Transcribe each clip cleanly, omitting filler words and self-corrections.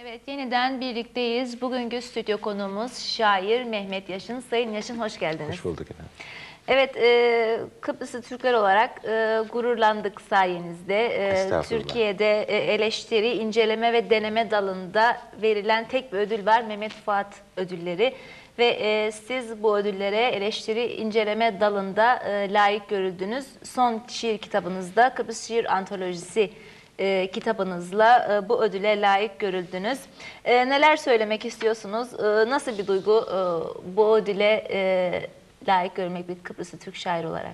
Evet, yeniden birlikteyiz. Bugünkü stüdyo konuğumuz şair Mehmet Yashin. Sayın Yaşın, hoş geldiniz. Hoş bulduk efendim. Evet, Kıbrıslı Türkler olarak gururlandık sayenizde. Estağfurullah. Türkiye'de eleştiri, inceleme ve deneme dalında verilen tek bir ödül var, Mehmet Fuat ödülleri. Ve siz bu ödüllere eleştiri, inceleme dalında layık görüldünüz. Son şiir kitabınızda Kıbrıs Şiir Antolojisi kitabınızla bu ödüle layık görüldünüz. Neler söylemek istiyorsunuz? Nasıl bir duygu bu ödüle layık görmek bir Kıbrıslı Türk şair olarak?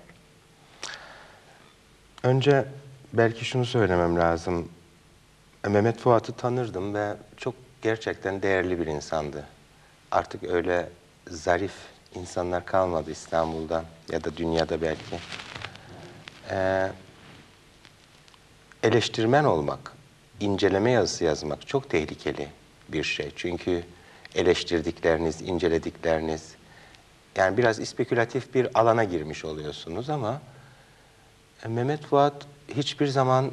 Önce belki şunu söylemem lazım. Mehmet Fuat'ı tanırdım ve çok gerçekten değerli bir insandı. Artık öyle zarif insanlar kalmadı İstanbul'da ya da dünyada belki. Eleştirmen olmak, inceleme yazısı yazmak çok tehlikeli bir şey. Çünkü eleştirdikleriniz, inceledikleriniz, yani biraz spekülatif bir alana girmiş oluyorsunuz ama Mehmet Fuat hiçbir zaman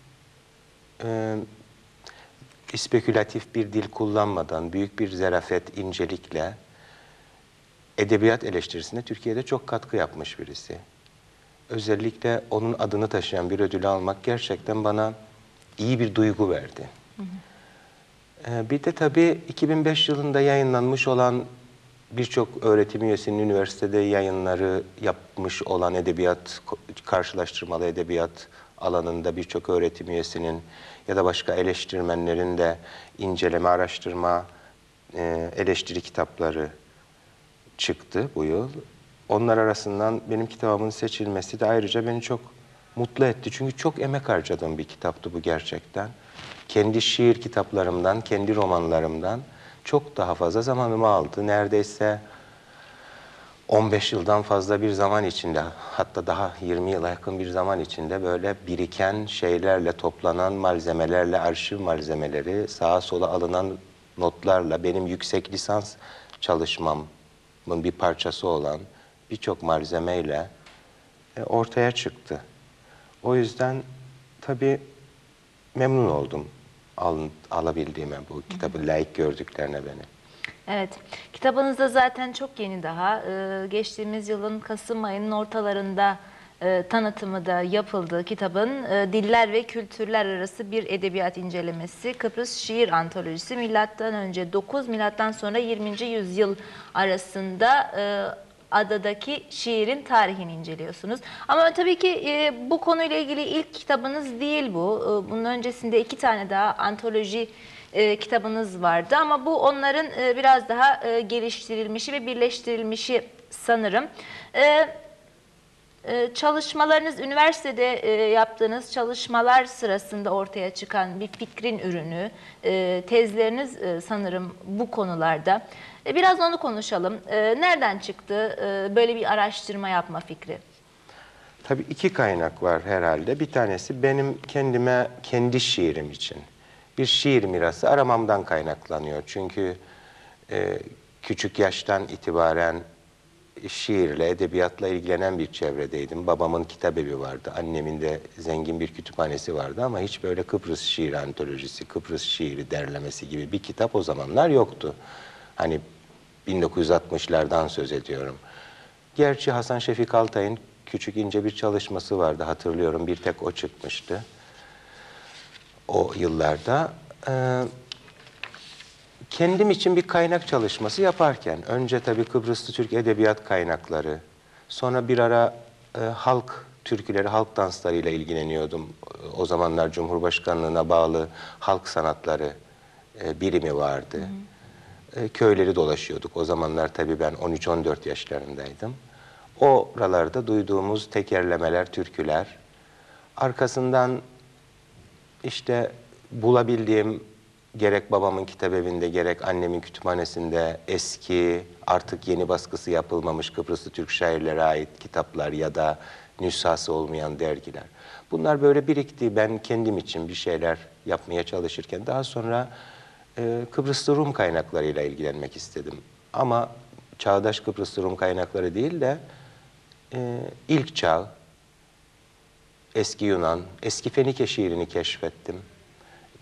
spekülatif bir dil kullanmadan, büyük bir zarafet, incelikle edebiyat eleştirisine Türkiye'de çok katkı yapmış birisi. Özellikle onun adını taşıyan bir ödülü almak gerçekten bana iyi bir duygu verdi. Hı hı. Bir de tabii 2005 yılında yayınlanmış olan birçok öğretim üyesinin üniversitede yayınları yapmış olan edebiyat, karşılaştırmalı edebiyat alanında birçok öğretim üyesinin ya da başka eleştirmenlerin de inceleme, araştırma, eleştiri kitapları çıktı bu yıl. Onlar arasından benim kitabımın seçilmesi de ayrıca beni çok mutlu etti. Çünkü çok emek harcadığım bir kitaptı bu gerçekten. Kendi şiir kitaplarımdan, kendi romanlarımdan çok daha fazla zamanımı aldı. Neredeyse 15 yıldan fazla bir zaman içinde, hatta daha 20 yıla yakın bir zaman içinde böyle biriken şeylerle, toplanan malzemelerle, arşiv malzemeleri, sağa sola alınan notlarla, benim yüksek lisans çalışmamın bir parçası olan birçok malzemeyle ortaya çıktı. O yüzden tabii memnun oldum alabildiğime, bu kitabı layık gördüklerine beni. Evet, kitabınız da zaten çok yeni daha. Geçtiğimiz yılın Kasım ayının ortalarında tanıtımı da yapıldı kitabın. Diller ve kültürler arası bir edebiyat incelemesi. Kıbrıs Şiir Antolojisi. Milattan önce 9, milattan sonra 20. yüzyıl arasında adadaki şiirin tarihini inceliyorsunuz. Ama tabii ki bu konuyla ilgili ilk kitabınız değil bu. Bunun öncesinde 2 tane daha antoloji kitabınız vardı ama bu onların biraz daha geliştirilmişi ve birleştirilmişi sanırım. Çalışmalarınız, üniversitede yaptığınız çalışmalar sırasında ortaya çıkan bir fikrin ürünü, tezleriniz sanırım bu konularda. Biraz onu konuşalım. Nereden çıktı böyle bir araştırma yapma fikri? Tabii 2 kaynak var herhalde. Bir tanesi benim kendime, kendi şiirim için bir şiir mirası aramamdan kaynaklanıyor. Çünkü küçük yaştan itibaren şiirle, edebiyatla ilgilenen bir çevredeydim. Babamın kitabevi vardı, annemin de zengin bir kütüphanesi vardı ama hiç böyle Kıbrıs şiir antolojisi, Kıbrıs şiiri derlemesi gibi bir kitap o zamanlar yoktu. Hani 1960'lardan söz ediyorum. Gerçi Hasan Şefik Altay'ın küçük ince bir çalışması vardı, hatırlıyorum. Bir tek o çıkmıştı o yıllarda. Kendim için bir kaynak çalışması yaparken, önce tabii Kıbrıslı Türk edebiyat kaynakları, sonra bir ara halk türküleri, halk danslarıyla ilgileniyordum. O zamanlar Cumhurbaşkanlığına bağlı halk sanatları birimi vardı. Köyleri dolaşıyorduk. O zamanlar tabii ben 13-14 yaşlarındaydım. Oralarda duyduğumuz tekerlemeler, türküler, arkasından işte bulabildiğim gerek babamın kitabevinde gerek annemin kütüphanesinde eski, artık yeni baskısı yapılmamış Kıbrıslı Türk şairlere ait kitaplar ya da nüshası olmayan dergiler. Bunlar böyle birikti. Ben kendim için bir şeyler yapmaya çalışırken daha sonra Kıbrıslı Rum kaynaklarıyla ilgilenmek istedim. Ama çağdaş Kıbrıslı Rum kaynakları değil de ilk çağ, eski Yunan, eski Fenike şiirini keşfettim.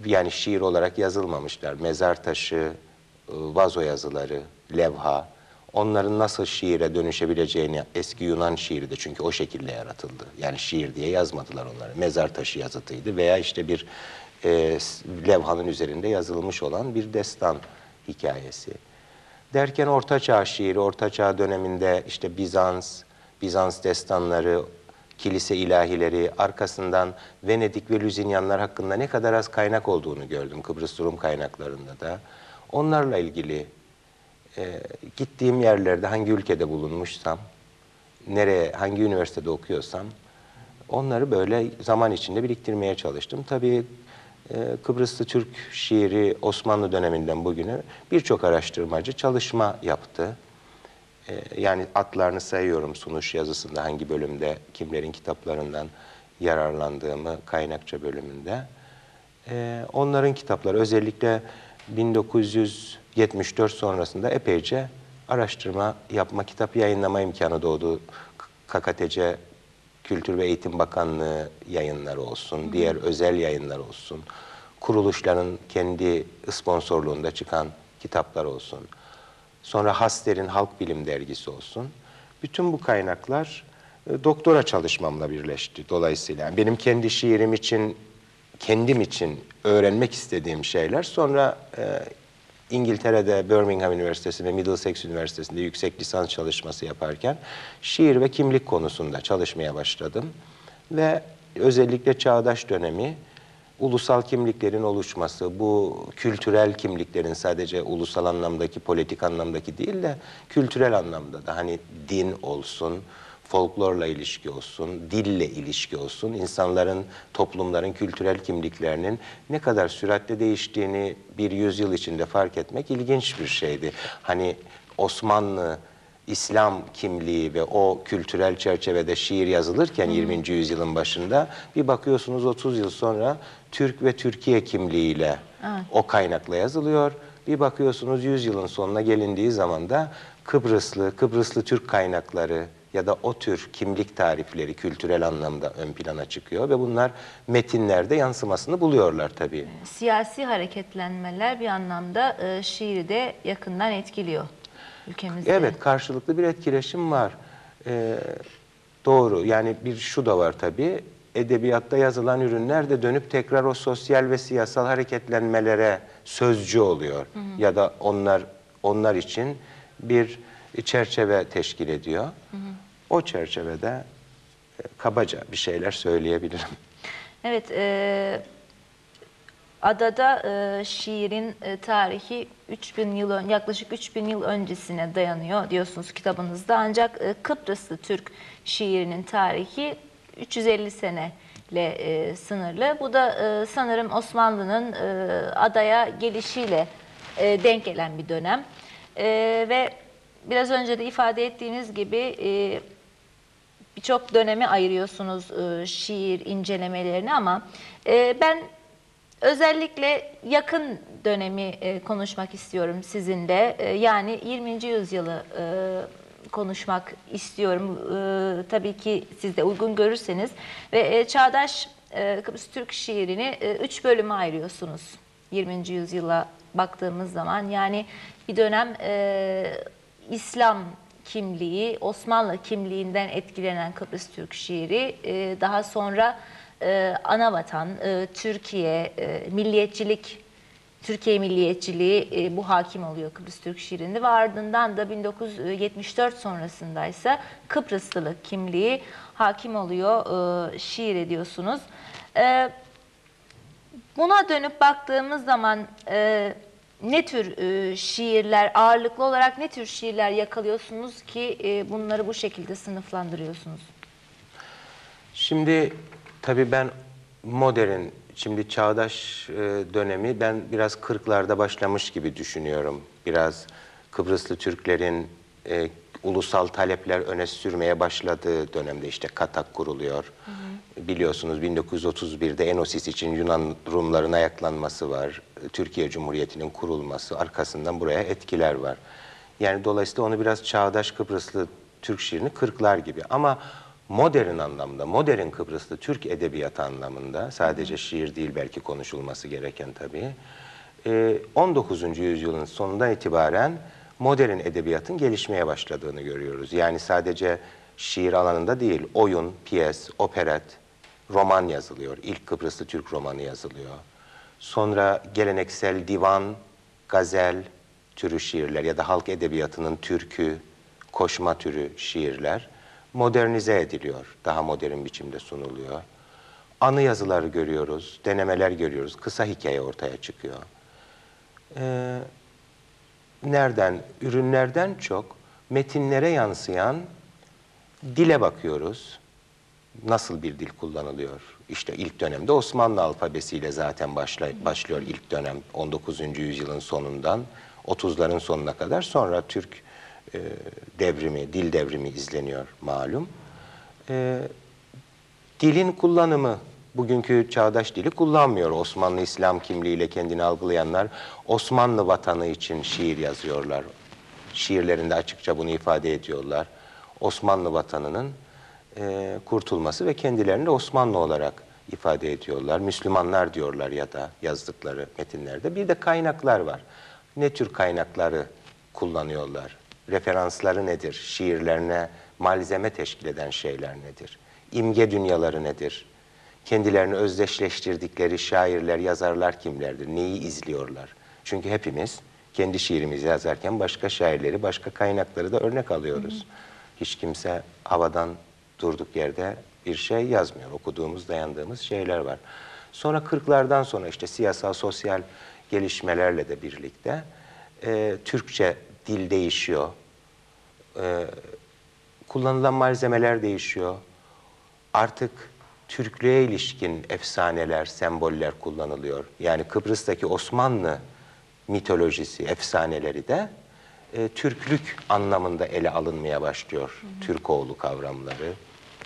yani şiir olarak yazılmamışlar. Mezar taşı, vazo yazıları, levha, onların nasıl şiire dönüşebileceğini, eski Yunan şiiri de çünkü o şekilde yaratıldı. Yani şiir diye yazmadılar onları. Mezar taşı yazıtıydı veya işte bir levhanın üzerinde yazılmış olan bir destan hikayesi. Derken Orta Çağ şiiri, Orta Çağ döneminde işte Bizans destanları, kilise ilahileri, arkasından Venedik ve Lüzinyanlar hakkında ne kadar az kaynak olduğunu gördüm Kıbrıs Rum kaynaklarında da. Onlarla ilgili gittiğim yerlerde hangi ülkede bulunmuşsam, nereye, hangi üniversitede okuyorsam onları böyle zaman içinde biriktirmeye çalıştım. Tabii Kıbrıslı Türk şiiri Osmanlı döneminden bugüne birçok araştırmacı çalışma yaptı. Yani adlarını sayıyorum sunuş yazısında hangi bölümde, kimlerin kitaplarından yararlandığımı kaynakça bölümünde. Onların kitapları özellikle 1974 sonrasında epeyce araştırma yapma, kitap yayınlama imkanı doğdu. KKTC Kültür ve Eğitim Bakanlığı yayınları olsun, diğer özel yayınlar olsun, kuruluşların kendi sponsorluğunda çıkan kitaplar olsun. Sonra Haster'in Halk Bilim Dergisi olsun. Bütün bu kaynaklar doktora çalışmamla birleşti dolayısıyla. Yani benim kendi şiirim için, kendim için öğrenmek istediğim şeyler. Sonra İngiltere'de Birmingham Üniversitesi ve Middlesex Üniversitesi'nde yüksek lisans çalışması yaparken şiir ve kimlik konusunda çalışmaya başladım. Ve özellikle çağdaş dönemi, ulusal kimliklerin oluşması, bu kültürel kimliklerin sadece ulusal anlamdaki, politik anlamdaki değil de kültürel anlamda da hani din olsun, folklorla ilişki olsun, dille ilişki olsun, insanların, toplumların kültürel kimliklerinin ne kadar süratle değiştiğini bir yüzyıl içinde fark etmek ilginç bir şeydi. Hani Osmanlı, İslam kimliği ve o kültürel çerçevede şiir yazılırken 20. yüzyılın başında bir bakıyorsunuz 30 yıl sonra Türk ve Türkiye kimliğiyle o kaynakla yazılıyor. Bir bakıyorsunuz 100 yılın sonuna gelindiği zaman da Kıbrıslı Türk kaynakları ya da o tür kimlik tarifleri kültürel anlamda ön plana çıkıyor ve bunlar metinlerde yansımasını buluyorlar tabii. Siyasi hareketlenmeler bir anlamda şiiri de yakından etkiliyor ülkemizde. Evet, karşılıklı bir etkileşim var. Doğru, yani bir şu da var tabii, edebiyatta yazılan ürünler de dönüp tekrar o sosyal ve siyasal hareketlenmelere sözcü oluyor. Ya da onlar için bir çerçeve teşkil ediyor. O çerçevede kabaca bir şeyler söyleyebilirim. Evet, adada şiirin tarihi 3000 yıl yaklaşık 3000 yıl öncesine dayanıyor diyorsunuz kitabınızda. Ancak Kıbrıslı Türk şiirinin tarihi 350 seneyle sınırlı. Bu da sanırım Osmanlı'nın adaya gelişiyle denk gelen bir dönem. Ve biraz önce de ifade ettiğiniz gibi birçok döneme ayırıyorsunuz şiir incelemelerini ama ben özellikle yakın dönemi konuşmak istiyorum sizinle. Yani 20. yüzyılı konuşmak istiyorum. Tabii ki siz de uygun görürseniz. Ve çağdaş Kıbrıs Türk şiirini 3 bölüme ayırıyorsunuz. 20. yüzyıla baktığımız zaman. Yani bir dönem İslam kimliği, Osmanlı kimliğinden etkilenen Kıbrıs Türk şiiri, daha sonra anavatan, Türkiye, milliyetçilik, Türkiye milliyetçiliği bu hakim oluyor Kıbrıs Türk şiirinde ve ardından da 1974 sonrasındaysa Kıbrıslılık kimliği hakim oluyor, şiir ediyorsunuz. Buna dönüp baktığımız zaman ne tür şiirler, ağırlıklı olarak ne tür şiirler yakalıyorsunuz ki bunları bu şekilde sınıflandırıyorsunuz? Şimdi tabii ben şimdi çağdaş dönemi ben biraz 40'larda başlamış gibi düşünüyorum. Biraz Kıbrıslı Türklerin ulusal talepler öne sürmeye başladığı dönemde işte Katak kuruluyor. Biliyorsunuz 1931'de Enosis için Yunan Rumların ayaklanması var. Türkiye Cumhuriyeti'nin kurulması, arkasından buraya etkiler var. Yani dolayısıyla onu biraz çağdaş Kıbrıslı Türk şiirini 40'lar gibi. Ama modern anlamda, modern Kıbrıslı Türk edebiyatı anlamında, sadece şiir değil belki konuşulması gereken tabii, 19. yüzyılın sonundan itibaren modern edebiyatın gelişmeye başladığını görüyoruz. Yani sadece şiir alanında değil, oyun, piyes, operet, roman yazılıyor. İlk Kıbrıslı Türk romanı yazılıyor. Sonra geleneksel divan, gazel türü şiirler ya da halk edebiyatının türkü, koşma türü şiirler modernize ediliyor. Daha modern biçimde sunuluyor. Anı yazıları görüyoruz, denemeler görüyoruz, kısa hikaye ortaya çıkıyor. Nereden? Ürünlerden çok metinlere yansıyan dile bakıyoruz. Nasıl bir dil kullanılıyor? İşte ilk dönemde Osmanlı alfabesiyle zaten başlıyor ilk dönem 19. yüzyılın sonundan 30'ların sonuna kadar. Sonra Türk devrimi, dil devrimi izleniyor malum. Dilin kullanımı, bugünkü çağdaş dili kullanmıyor. Osmanlı İslam kimliğiyle kendini algılayanlar Osmanlı vatanı için şiir yazıyorlar. Şiirlerinde açıkça bunu ifade ediyorlar. Osmanlı vatanının kurtulması ve kendilerini de Osmanlı olarak ifade ediyorlar. Müslümanlar diyorlar ya da yazdıkları metinlerde. Bir de kaynaklar var. Ne tür kaynakları kullanıyorlar? Referansları nedir? Şiirlerine malzeme teşkil eden şeyler nedir? İmge dünyaları nedir? Kendilerini özdeşleştirdikleri şairler, yazarlar kimlerdir? Neyi izliyorlar? Çünkü hepimiz kendi şiirimizi yazarken başka şairleri, başka kaynakları da örnek alıyoruz. Hiç kimse havadan durduk yerde bir şey yazmıyor. Okuduğumuz, dayandığımız şeyler var. Sonra 40'lardan sonra işte siyasal, sosyal gelişmelerle de birlikte Türkçe dil değişiyor. Kullanılan malzemeler değişiyor. Artık Türklüğe ilişkin efsaneler, semboller kullanılıyor. Yani Kıbrıs'taki Osmanlı mitolojisi, efsaneleri de Türklük anlamında ele alınmaya başlıyor. Türkoğlu kavramları.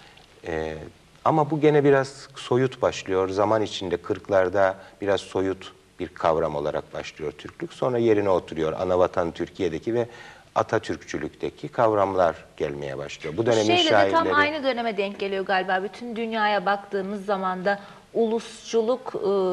Ama bu gene biraz soyut başlıyor. Zaman içinde 40'larda biraz soyut bir kavram olarak başlıyor Türklük. Sonra yerine oturuyor. Anavatan Türkiye'deki ve Atatürkçülükteki kavramlar gelmeye başlıyor. Bu dönemin Şeyle de şairleri... tam aynı döneme denk geliyor galiba. Bütün dünyaya baktığımız zaman da ulusçuluk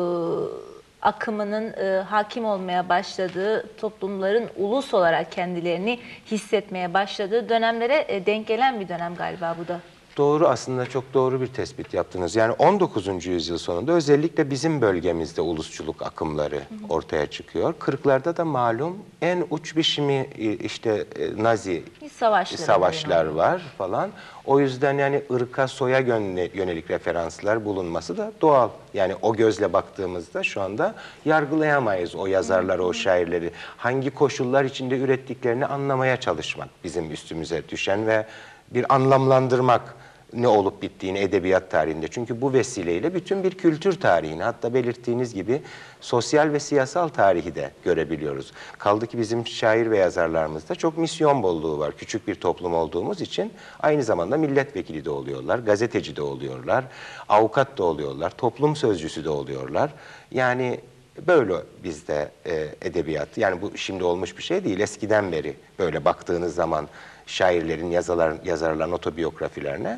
akımının hakim olmaya başladığı, toplumların ulus olarak kendilerini hissetmeye başladığı dönemlere denk gelen bir dönem galiba bu da. Doğru, aslında çok doğru bir tespit yaptınız. Yani 19. yüzyıl sonunda özellikle bizim bölgemizde ulusçuluk akımları ortaya çıkıyor. 40'larda da malum en uç biçimi işte Nazi savaşlar var falan. O yüzden yani ırka, soya yönelik referanslar bulunması da doğal. Yani o gözle baktığımızda şu anda yargılayamayız o yazarları, o şairleri. Hangi koşullar içinde ürettiklerini anlamaya çalışmak bizim üstümüze düşen ve bir anlamlandırmak ne olup bittiğini edebiyat tarihinde. Çünkü bu vesileyle bütün bir kültür tarihini, hatta belirttiğiniz gibi sosyal ve siyasal tarihi de görebiliyoruz. Kaldı ki bizim şair ve yazarlarımızda çok misyon bolluğu var. Küçük bir toplum olduğumuz için aynı zamanda milletvekili de oluyorlar, gazeteci de oluyorlar, avukat da oluyorlar, toplum sözcüsü de oluyorlar. Yani böyle bizde edebiyat, yani bu şimdi olmuş bir şey değil, eskiden beri böyle baktığınız zaman şairlerin, yazarların otobiyografilerine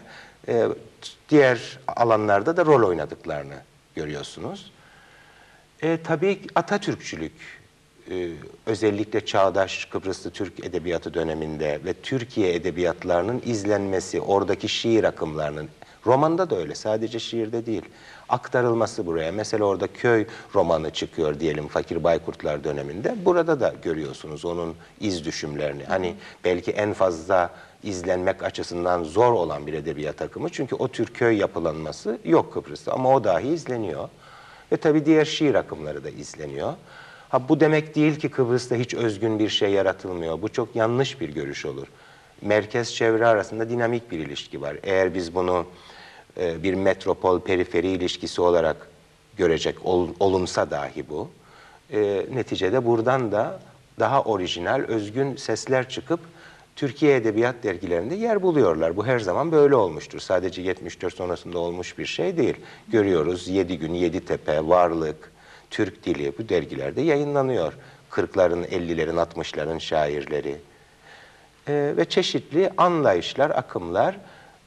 diğer alanlarda da rol oynadıklarını görüyorsunuz. Tabii Atatürkçülük özellikle çağdaş Kıbrıslı Türk edebiyatı döneminde ve Türkiye edebiyatlarının izlenmesi, oradaki şiir akımlarının, romanda da öyle, sadece şiirde değil, aktarılması buraya. Mesela orada köy romanı çıkıyor diyelim Fakir Baykurtlar döneminde. Burada da görüyorsunuz onun iz düşümlerini. Hani belki en fazla izlenmek açısından zor olan bir edebiyat akımı. Çünkü o tür köy yapılanması yok Kıbrıs'ta ama o dahi izleniyor. Ve tabii diğer şiir akımları da izleniyor. Ha, bu demek değil ki Kıbrıs'ta hiç özgün bir şey yaratılmıyor. Bu çok yanlış bir görüş olur. Merkez çevre arasında dinamik bir ilişki var. Eğer biz bunu bir metropol periferi ilişkisi olarak görecek olunsa dahi bu, neticede buradan da daha orijinal, özgün sesler çıkıp Türkiye Edebiyat dergilerinde yer buluyorlar. Bu her zaman böyle olmuştur. Sadece 74 sonrasında olmuş bir şey değil. Görüyoruz 7 Gün, 7 Tepe, Varlık, Türk Dili bu dergilerde yayınlanıyor. 40'ların, 50'lerin, 60'ların şairleri. Ve çeşitli anlayışlar, akımlar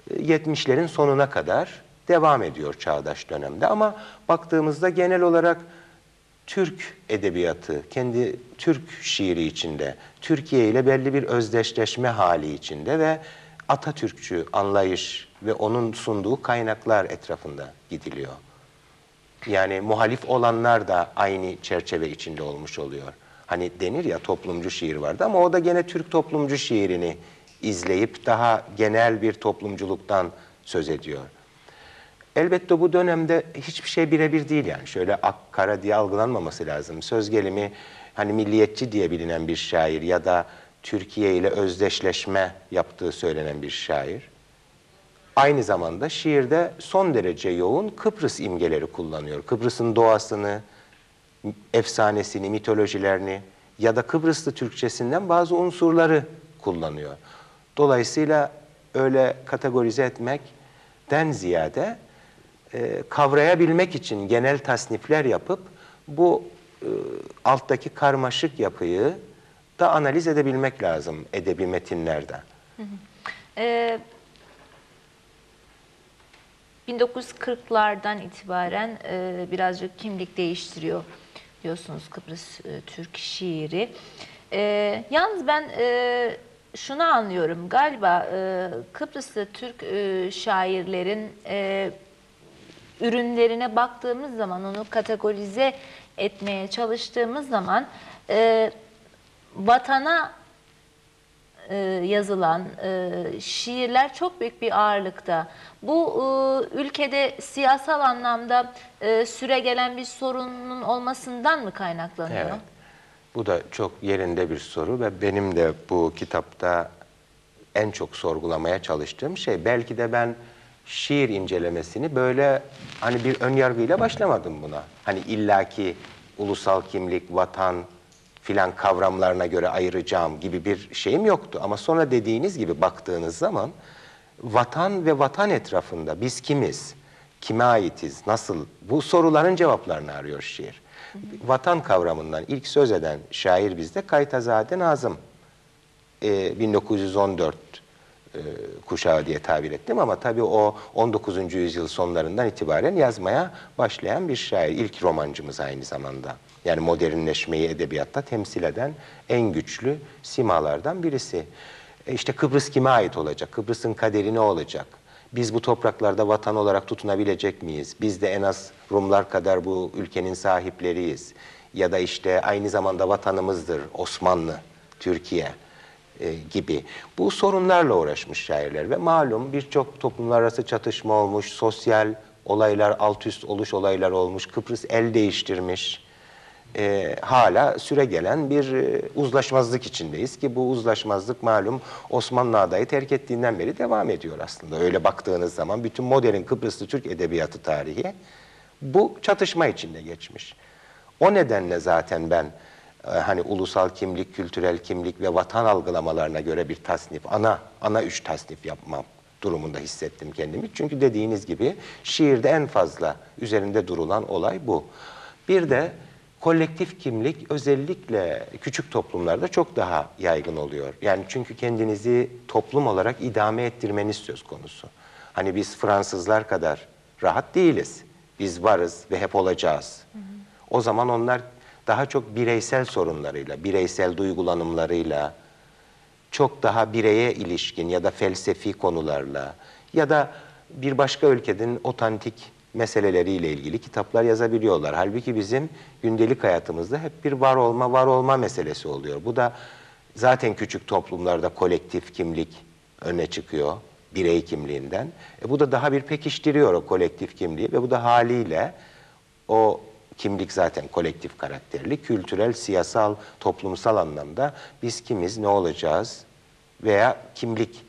70'lerin sonuna kadar devam ediyor çağdaş dönemde. Ama baktığımızda genel olarak Türk edebiyatı, kendi Türk şiiri içinde, Türkiye ile belli bir özdeşleşme hali içinde ve Atatürkçü anlayış ve onun sunduğu kaynaklar etrafında gidiliyor. Yani muhalif olanlar da aynı çerçeve içinde olmuş oluyor. Hani denir ya toplumcu şiir vardı ama o da gene Türk toplumcu şiirini izleyip daha genel bir toplumculuktan söz ediyor. Elbette bu dönemde hiçbir şey birebir değil yani. Şöyle ak kara diye algılanmaması lazım. Söz gelimi hani milliyetçi diye bilinen bir şair ya da Türkiye ile özdeşleşme yaptığı söylenen bir şair. Aynı zamanda şiirde son derece yoğun Kıbrıs imgeleri kullanıyor. Kıbrıs'ın doğasını, efsanesini, mitolojilerini ya da Kıbrıslı Türkçesinden bazı unsurları kullanıyor. Dolayısıyla öyle kategorize etmekten ziyade kavrayabilmek için genel tasnifler yapıp bu alttaki karmaşık yapıyı da analiz edebilmek lazım edebi metinlerde. 1940'lardan itibaren birazcık kimlik değiştiriyor diyorsunuz Kıbrıs Türk şiiri. Yalnız ben şunu anlıyorum galiba Kıbrıs'ta Türk şairlerin ürünlerine baktığımız zaman, onu kategorize etmeye çalıştığımız zaman vatana yazılan şiirler çok büyük bir ağırlıkta. Bu ülkede siyasal anlamda süregelen bir sorunun olmasından mı kaynaklanıyor? Evet. Bu da çok yerinde bir soru ve benim de bu kitapta en çok sorgulamaya çalıştığım şey, belki de ben şiir incelemesini böyle hani bir önyargıyla başlamadım buna. Hani illaki ulusal kimlik, vatan filan kavramlarına göre ayıracağım gibi bir şeyim yoktu. Ama sonra dediğiniz gibi baktığınız zaman vatan ve vatan etrafında biz kimiz, kime aitiz, nasıl, bu soruların cevaplarını arıyor şiir. Vatan kavramından ilk söz eden şair bizde Kaytazade Nazım. 1914 kuşağı diye tabir ettim ama tabii o 19. yüzyıl sonlarından itibaren yazmaya başlayan bir şair. İlk romancımız aynı zamanda. Yani modernleşmeyi edebiyatta temsil eden en güçlü simalardan birisi. İşte Kıbrıs kime ait olacak? Kıbrıs'ın kaderi ne olacak? Biz bu topraklarda vatan olarak tutunabilecek miyiz? Biz de en az Rumlar kadar bu ülkenin sahipleriyiz. Ya da işte aynı zamanda vatanımızdır Osmanlı, Türkiye gibi. Bu sorunlarla uğraşmış şairler ve malum birçok toplumlar arası çatışma olmuş, sosyal olaylar, alt üst oluş olaylar olmuş, Kıbrıs el değiştirmiş. Hala süregelen bir uzlaşmazlık içindeyiz ki bu uzlaşmazlık malum Osmanlı adayı terk ettiğinden beri devam ediyor aslında. Öyle baktığınız zaman bütün modern Kıbrıslı Türk edebiyatı tarihi bu çatışma içinde geçmiş. O nedenle zaten ben hani ulusal kimlik, kültürel kimlik ve vatan algılamalarına göre bir tasnif, ana üç tasnif yapmam durumunda hissettim kendimi. Çünkü dediğiniz gibi şiirde en fazla üzerinde durulan olay bu. Bir de kolektif kimlik özellikle küçük toplumlarda çok daha yaygın oluyor. Yani çünkü kendinizi toplum olarak idame ettirmeniz söz konusu. Hani biz Fransızlar kadar rahat değiliz. Biz varız ve hep olacağız. O zaman onlar daha çok bireysel sorunlarıyla, bireysel duygulanımlarıyla, çok daha bireye ilişkin ya da felsefi konularla ya da bir başka ülkenin otantik meseleleriyle ilgili kitaplar yazabiliyorlar. Halbuki bizim gündelik hayatımızda hep bir var olma meselesi oluyor. Bu da zaten küçük toplumlarda kolektif kimlik öne çıkıyor, birey kimliğinden. Bu da daha bir pekiştiriyor o kolektif kimliği ve bu da haliyle o kimlik zaten kolektif karakterli, kültürel, siyasal, toplumsal anlamda biz kimiz, ne olacağız veya kimlik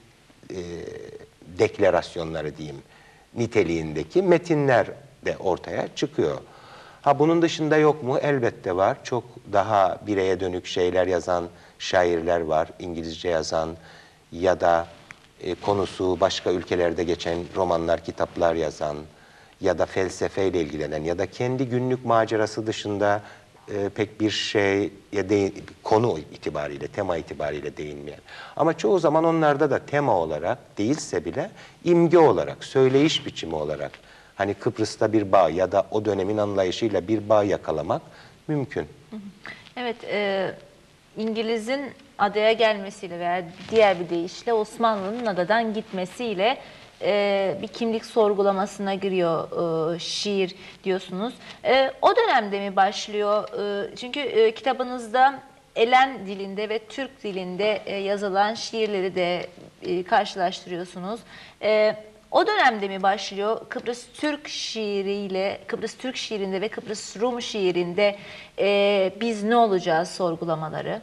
deklarasyonları diyeyim niteliğindeki metinler de ortaya çıkıyor. Ha bunun dışında yok mu? Elbette var. Çok daha bireye dönük şeyler yazan şairler var. İngilizce yazan ya da konusu başka ülkelerde geçen romanlar, kitaplar yazan ya da felsefeyle ilgilenen ya da kendi günlük macerası dışında pek bir şeye konu itibariyle, tema itibariyle değinmeyen. Ama çoğu zaman onlarda da tema olarak değilse bile imge olarak, söyleyiş biçimi olarak hani Kıbrıs'ta bir bağ ya da o dönemin anlayışıyla bir bağ yakalamak mümkün. Evet, İngiliz'in adaya gelmesiyle veya diğer bir deyişle Osmanlı'nın adadan gitmesiyle bir kimlik sorgulamasına giriyor şiir diyorsunuz. O dönemde mi başlıyor? Çünkü kitabınızda Elen dilinde ve Türk dilinde yazılan şiirleri de karşılaştırıyorsunuz. O dönemde mi başlıyor Kıbrıs Türk şiiriyle, Kıbrıs Türk şiirinde ve Kıbrıs Rum şiirinde biz ne olacağız sorgulamaları?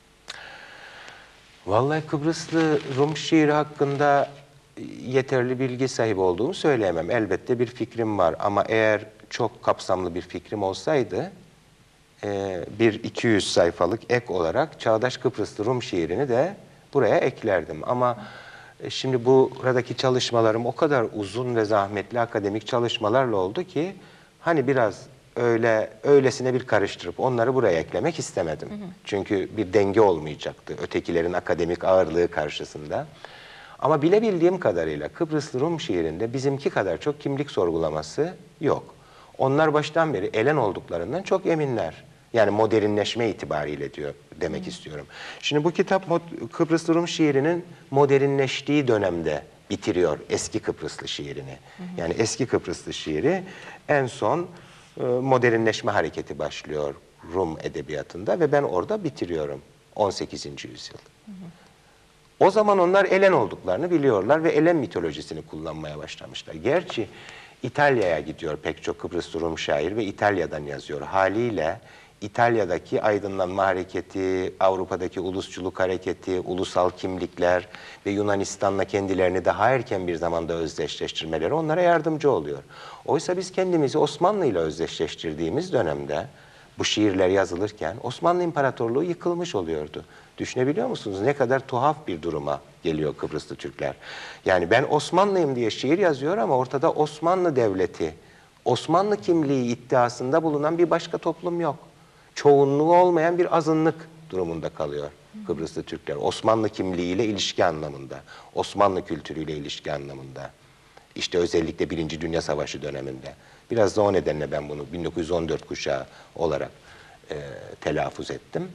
Vallahi Kıbrıslı Rum şiiri hakkında yeterli bilgi sahibi olduğumu söyleyemem. Elbette bir fikrim var ama eğer çok kapsamlı bir fikrim olsaydı bir 200 sayfalık ek olarak Çağdaş Kıbrıslı Rum şiirini de buraya eklerdim. Ama şimdi buradaki çalışmalarım o kadar uzun ve zahmetli akademik çalışmalarla oldu ki hani biraz öylesine bir karıştırıp onları buraya eklemek istemedim. Çünkü bir denge olmayacaktı ötekilerin akademik ağırlığı karşısında. Ama bilebildiğim kadarıyla Kıbrıslı Rum şiirinde bizimki kadar çok kimlik sorgulaması yok. Onlar baştan beri elen olduklarından çok eminler. Yani modernleşme itibariyle diyor demek istiyorum. Şimdi bu kitap Kıbrıslı Rum şiirinin modernleştiği dönemde bitiriyor eski Kıbrıslı şiirini. Yani eski Kıbrıslı şiiri en son modernleşme hareketi başlıyor Rum edebiyatında ve ben orada bitiriyorum 18. yüzyıl. O zaman onlar elen olduklarını biliyorlar ve elen mitolojisini kullanmaya başlamışlar. Gerçi İtalya'ya gidiyor pek çok Kıbrıs Rum şair ve İtalya'dan yazıyor. Haliyle İtalya'daki aydınlanma hareketi, Avrupa'daki ulusçuluk hareketi, ulusal kimlikler ve Yunanistan'la kendilerini daha erken bir zamanda özdeşleştirmeleri onlara yardımcı oluyor. Oysa biz kendimizi Osmanlı ile özdeşleştirdiğimiz dönemde bu şiirler yazılırken Osmanlı İmparatorluğu yıkılmış oluyordu. Düşünebiliyor musunuz? Ne kadar tuhaf bir duruma geliyor Kıbrıslı Türkler. Yani ben Osmanlıyım diye şiir yazıyor ama ortada Osmanlı Devleti, Osmanlı kimliği iddiasında bulunan bir başka toplum yok. Çoğunluğu olmayan bir azınlık durumunda kalıyor Kıbrıslı Türkler. Osmanlı kimliğiyle ilişki anlamında, Osmanlı kültürüyle ilişki anlamında. İşte özellikle Birinci Dünya Savaşı döneminde. Biraz da o nedenle ben bunu 1914 kuşağı olarak telaffuz ettim.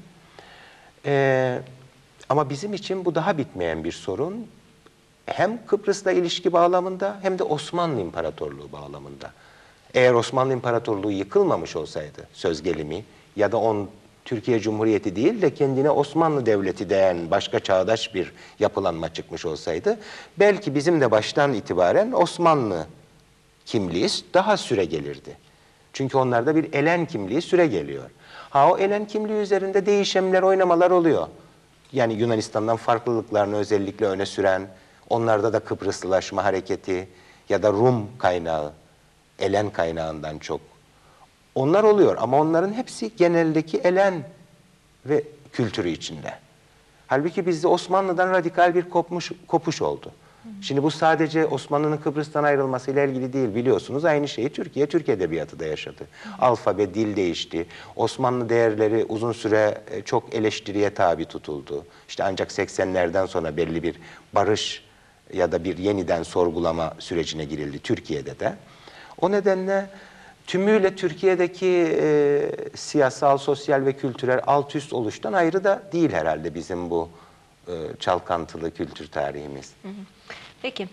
Ama bizim için bu daha bitmeyen bir sorun. Hem Kıbrıs'la ilişki bağlamında hem de Osmanlı İmparatorluğu bağlamında. Eğer Osmanlı İmparatorluğu yıkılmamış olsaydı söz gelimi ya da Türkiye Cumhuriyeti değil de kendine Osmanlı Devleti diyen başka çağdaş bir yapılanma çıkmış olsaydı belki bizim de baştan itibaren Osmanlı kimliği daha süre gelirdi. Çünkü onlarda bir elen kimliği süre geliyor. O elen kimliği üzerinde değişimler, oynamalar oluyor. Yani Yunanistan'dan farklılıklarını özellikle öne süren, onlarda da Kıbrıslılaşma hareketi ya da Rum kaynağı, elen kaynağından çok. Onlar oluyor ama onların hepsi geneldeki elen ve kültürü içinde. Halbuki bizde Osmanlı'dan radikal bir kopuş oldu. Şimdi bu sadece Osmanlı'nın Kıbrıs'tan ayrılmasıyla ilgili değil, biliyorsunuz aynı şeyi Türk edebiyatı da yaşadı. Alfabe, dil değişti. Osmanlı değerleri uzun süre çok eleştiriye tabi tutuldu. İşte ancak 80'lerden sonra belli bir barış ya da bir yeniden sorgulama sürecine girildi Türkiye'de de. O nedenle tümüyle Türkiye'deki siyasal, sosyal ve kültürel alt üst oluştan ayrı da değil herhalde bizim bu çalkantılı kültür tarihimiz. Peki,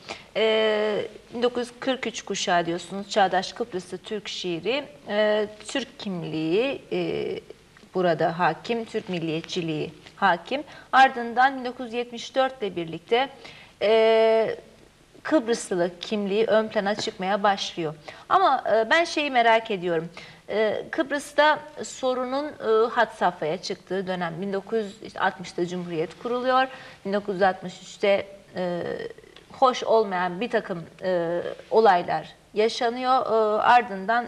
1943 kuşağı diyorsunuz, Çağdaş Kıbrıslı Türk şiiri, Türk kimliği burada hakim, Türk milliyetçiliği hakim. Ardından 1974 ile birlikte Kıbrıslılık kimliği ön plana çıkmaya başlıyor. Ama ben şeyi merak ediyorum. Kıbrıs'ta sorunun had safhaya çıktığı dönem 1960'da Cumhuriyet kuruluyor. 1963'te hoş olmayan bir takım olaylar yaşanıyor. Ardından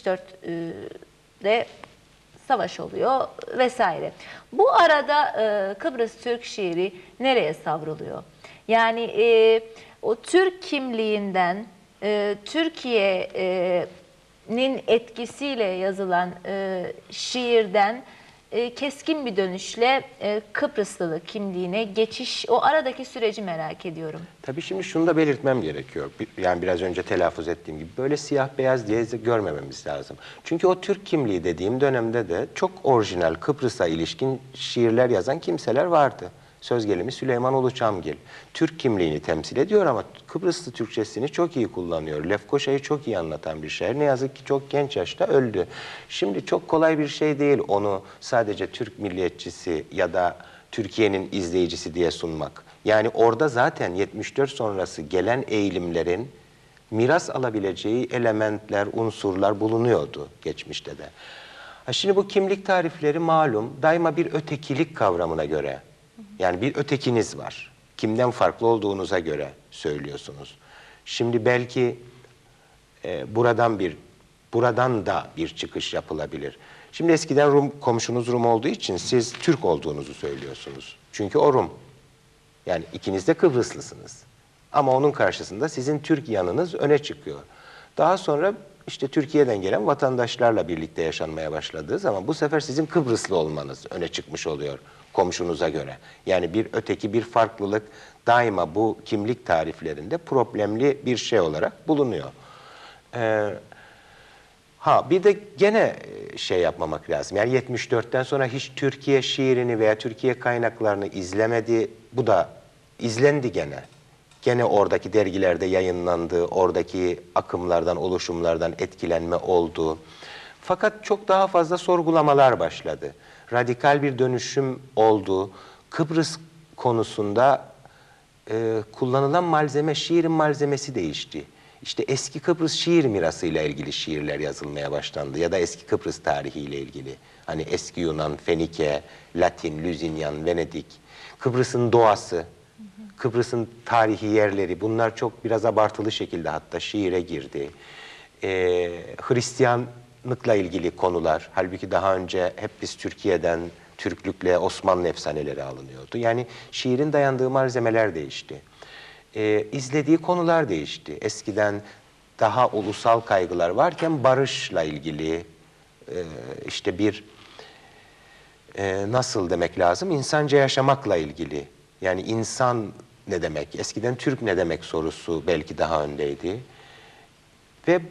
74'de savaş oluyor vesaire. Bu arada Kıbrıs Türk şiiri nereye savruluyor? Yani o Türk kimliğinden Türkiye etkisiyle yazılan şiirden keskin bir dönüşle Kıbrıslılık kimliğine geçiş, o aradaki süreci merak ediyorum. Tabii şimdi şunu da belirtmem gerekiyor. Yani biraz önce telaffuz ettiğim gibi böyle siyah beyaz diye görmememiz lazım. Çünkü o Türk kimliği dediğim dönemde de çok orijinal Kıbrıs'a ilişkin şiirler yazan kimseler vardı. Söz gelimi Süleyman Uluçamgil. Türk kimliğini temsil ediyor ama Kıbrıslı Türkçesini çok iyi kullanıyor. Lefkoşa'yı çok iyi anlatan bir şair. Ne yazık ki çok genç yaşta öldü. Şimdi çok kolay bir şey değil onu sadece Türk milliyetçisi ya da Türkiye'nin izleyicisi diye sunmak. Yani orada zaten 74 sonrası gelen eğilimlerin miras alabileceği elementler, unsurlar bulunuyordu geçmişte de. Şimdi bu kimlik tarifleri malum daima bir ötekilik kavramına göre. Yani bir ötekiniz var. Kimden farklı olduğunuza göre söylüyorsunuz. Şimdi belki buradan da bir çıkış yapılabilir. Şimdi eskiden komşunuz Rum olduğu için siz Türk olduğunuzu söylüyorsunuz. Çünkü o Rum. Yani ikiniz de Kıbrıslısınız. Ama onun karşısında sizin Türk yanınız öne çıkıyor. Daha sonra işte Türkiye'den gelen vatandaşlarla birlikte yaşanmaya başladığı zaman bu sefer sizin Kıbrıslı olmanız öne çıkmış oluyor komşunuza göre. Yani bir öteki, bir farklılık daima bu kimlik tariflerinde problemli bir şey olarak bulunuyor. Bir de gene şey yapmamak lazım. Yani 74'ten sonra hiç Türkiye şiirini veya Türkiye kaynaklarını izlemedi. Bu da izlendi gene. Gene oradaki dergilerde yayınlandı. Oradaki akımlardan, oluşumlardan etkilenme oldu. Fakat çok daha fazla sorgulamalar başladı. Radikal bir dönüşüm oldu. Kıbrıs konusunda kullanılan malzeme, şiirin malzemesi değişti. İşte eski Kıbrıs şiir mirasıyla ilgili şiirler yazılmaya başlandı ya da eski Kıbrıs tarihiyle ilgili. Hani eski Yunan, Fenike, Latin, Lüzinyan, Venedik, Kıbrıs'ın doğası, Kıbrıs'ın tarihi yerleri bunlar çok biraz abartılı şekilde hatta şiire girdi. Hristiyanlıkla ilgili konular, halbuki daha önce hep biz Türkiye'den Türklükle Osmanlı efsaneleri alınıyordu. Yani şiirin dayandığı malzemeler değişti. İzlediği konular değişti. Eskiden daha ulusal kaygılar varken barışla ilgili işte bir nasıl demek lazım? İnsanca yaşamakla ilgili. Yani insan ne demek? Eskiden Türk ne demek sorusu belki daha öndeydi. Ve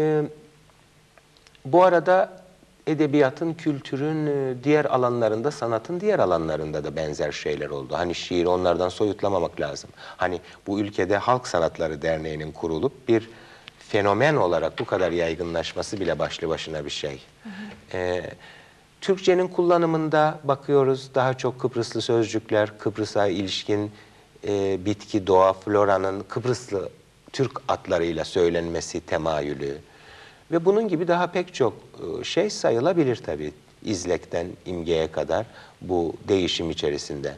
bu arada edebiyatın, kültürün diğer alanlarında, sanatın diğer alanlarında da benzer şeyler oldu. Hani şiiri onlardan soyutlamamak lazım. Hani bu ülkede Halk Sanatları Derneği'nin kurulup bir fenomen olarak bu kadar yaygınlaşması bile başlı başına bir şey. Türkçenin kullanımında bakıyoruz daha çok Kıbrıslı sözcükler, Kıbrıs'a ilişkin bitki, doğa, floranın Kıbrıslı Türk adlarıyla söylenmesi temayülü. Ve bunun gibi daha pek çok şey sayılabilir tabii İzlek'ten İmge'ye kadar bu değişim içerisinde.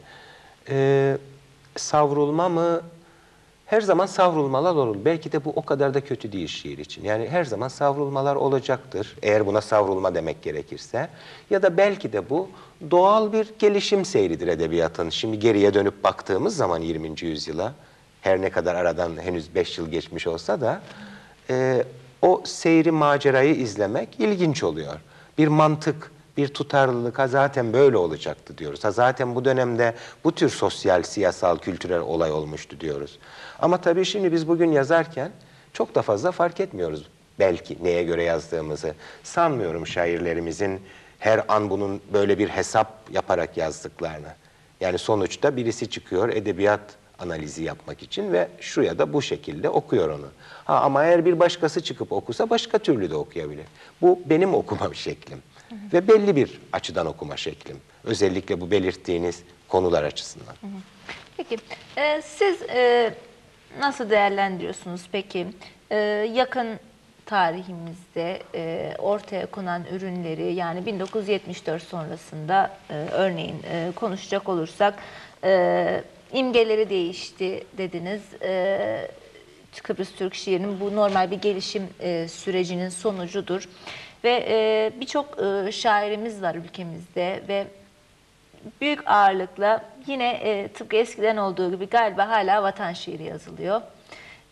Savrulma mı? Her zaman savrulmalar olur. Belki de bu o kadar da kötü değil şiir için. Yani her zaman savrulmalar olacaktır. Eğer buna savrulma demek gerekirse. Ya da belki de bu doğal bir gelişim seyridir edebiyatın. Şimdi geriye dönüp baktığımız zaman 20. yüzyıla, her ne kadar aradan henüz 5 yıl geçmiş olsa da o seyri macerayı izlemek ilginç oluyor. Bir mantık, bir tutarlılık zaten böyle olacaktı diyoruz. Zaten bu dönemde bu tür sosyal, siyasal, kültürel olay olmuştu diyoruz. Ama tabii şimdi biz bugün yazarken çok da fazla fark etmiyoruz belki neye göre yazdığımızı. Sanmıyorum şairlerimizin her an bunun böyle bir hesap yaparak yazdıklarını. Yani sonuçta birisi çıkıyor edebiyat analizi yapmak için ve şu ya da bu şekilde okuyor onu. Ama eğer bir başkası çıkıp okusa başka türlü de okuyabilir. Bu benim okuma şeklim. Ve belli bir açıdan okuma şeklim. Özellikle bu belirttiğiniz konular açısından. Peki, siz nasıl değerlendiriyorsunuz peki? Yakın tarihimizde ortaya konan ürünleri, yani 1974 sonrasında örneğin konuşacak olursak imgeleri değişti dediniz. Kıbrıs Türk şiirinin bu normal bir gelişim sürecinin sonucudur. Ve birçok şairimiz var ülkemizde ve büyük ağırlıkla yine tıpkı eskiden olduğu gibi galiba hala vatan şiiri yazılıyor.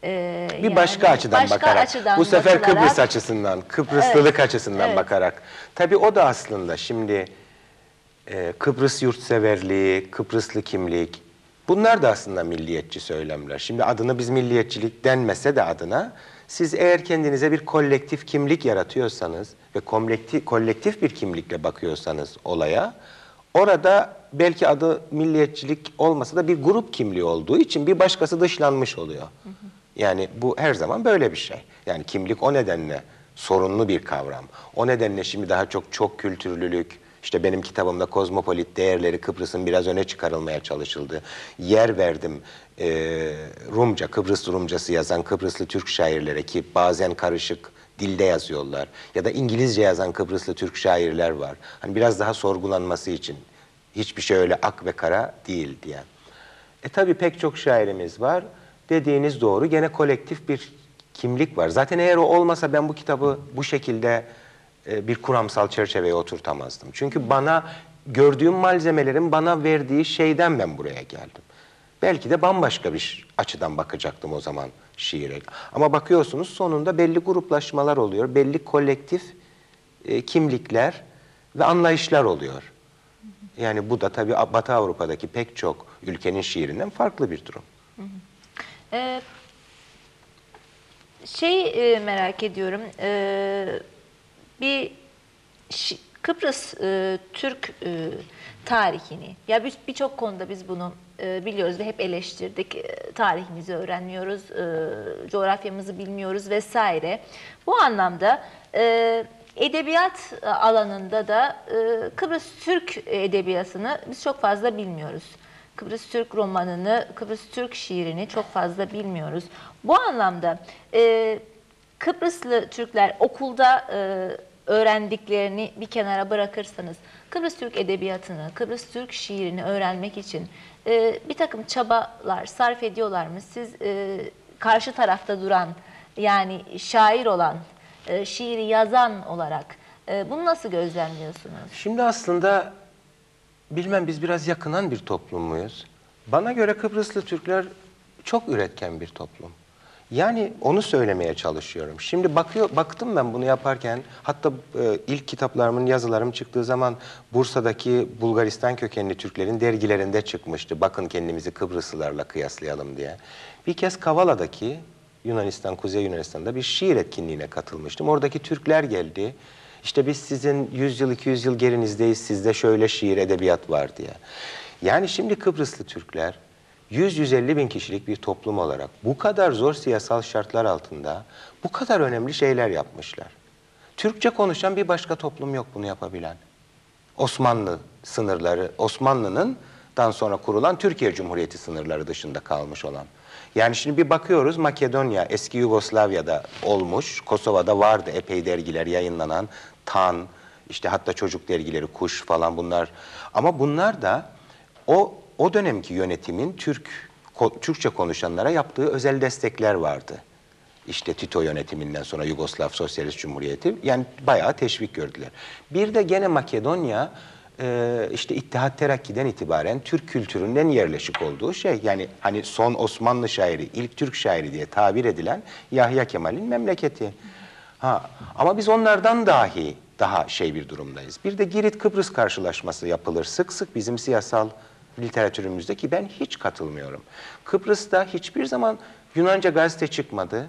Bir başka açıdan başka bakarak, açıdan bu sefer bakılarak, Kıbrıs açısından, Kıbrıslılık evet, açısından evet. bakarak. Tabii o da aslında şimdi Kıbrıs yurtseverliği, Kıbrıslı kimlik, bunlar da aslında milliyetçi söylemler. Şimdi adını biz milliyetçilik denmese de adına, siz eğer kendinize bir kolektif kimlik yaratıyorsanız ve kolektif bir kimlikle bakıyorsanız olaya, orada belki adı milliyetçilik olmasa da bir grup kimliği olduğu için bir başkası dışlanmış oluyor. Yani bu her zaman böyle bir şey. Yani kimlik o nedenle sorunlu bir kavram. O nedenle şimdi daha çok kültürlülük, işte benim kitabımda kozmopolit değerleri Kıbrıs'ın biraz öne çıkarılmaya çalışıldı. Yer verdim Rumca, Kıbrıs Rumcası yazan Kıbrıslı Türk şairlere ki bazen karışık dilde yazıyorlar. Ya da İngilizce yazan Kıbrıslı Türk şairler var. Hani biraz daha sorgulanması için. Hiçbir şey öyle ak ve kara değil diye. Tabii pek çok şairimiz var. Dediğiniz doğru. Gene kolektif bir kimlik var. Zaten eğer o olmasa ben bu kitabı bu şekilde bir kuramsal çerçeveye oturtamazdım. Çünkü bana gördüğüm malzemelerin bana verdiği şeyden ben buraya geldim. Belki de bambaşka bir açıdan bakacaktım o zaman şiire. Ama bakıyorsunuz sonunda belli gruplaşmalar oluyor. Belli kolektif kimlikler ve anlayışlar oluyor. Yani bu da tabii Batı Avrupa'daki pek çok ülkenin şiirinden farklı bir durum. Ee, merak ediyorum. Bir Kıbrıs Türk tarihini, ya birçok konuda biz bunu biliyoruz ve hep eleştirdik. Tarihimizi öğrenmiyoruz, coğrafyamızı bilmiyoruz vesaire. Bu anlamda edebiyat alanında da Kıbrıs Türk edebiyatını biz çok fazla bilmiyoruz. Kıbrıs Türk romanını, Kıbrıs Türk şiirini çok fazla bilmiyoruz. Bu anlamda Kıbrıslı Türkler okulda öğrendiklerini bir kenara bırakırsanız, Kıbrıs Türk edebiyatını, Kıbrıs Türk şiirini öğrenmek için bir takım çabalar sarf ediyorlar mı? Siz karşı tarafta duran, yani şair olan, şiiri yazan olarak bunu nasıl gözlemliyorsunuz? Şimdi aslında bilmem biz biraz yakınan bir toplum muyuz? Bana göre Kıbrıslı Türkler çok üretken bir toplum. Yani onu söylemeye çalışıyorum. Şimdi baktım ben bunu yaparken, hatta ilk kitaplarımın, yazılarım çıktığı zaman Bursa'daki Bulgaristan kökenli Türklerin dergilerinde çıkmıştı. Bakın kendimizi Kıbrıslılarla kıyaslayalım diye. Bir kez Kavala'daki Yunanistan, Kuzey Yunanistan'da bir şiir etkinliğine katılmıştım. Oradaki Türkler geldi. İşte biz sizin 100 yıl, 200 yıl gerinizdeyiz, sizde şöyle şiir, edebiyat var diye. Yani şimdi Kıbrıslı Türkler 100-150 bin kişilik bir toplum olarak bu kadar zor siyasal şartlar altında bu kadar önemli şeyler yapmışlar. Türkçe konuşan bir başka toplum yok bunu yapabilen. Osmanlı sınırları, Osmanlı'ndan sonra kurulan Türkiye Cumhuriyeti sınırları dışında kalmış olan. Yani şimdi bir bakıyoruz Makedonya, eski Yugoslavya'da olmuş, Kosova'da vardı epey dergiler yayınlanan, Tan, işte hatta çocuk dergileri, Kuş falan bunlar. Ama bunlar da o dönemki yönetimin Türkçe konuşanlara yaptığı özel destekler vardı. İşte Tito yönetiminden sonra Yugoslav Sosyalist Cumhuriyeti yani bayağı teşvik gördüler. Bir de gene Makedonya işte İttihat Terakki'den itibaren Türk kültüründen yerleşik olduğu şey. Yani hani son Osmanlı şairi, ilk Türk şairi diye tabir edilen Yahya Kemal'in memleketi. Ama biz onlardan dahi daha bir durumdayız. Bir de Girit-Kıbrıs karşılaşması yapılır sık sık bizim siyasal literatürümüzde ki ben hiç katılmıyorum. Kıbrıs'ta hiçbir zaman Yunanca gazete çıkmadı.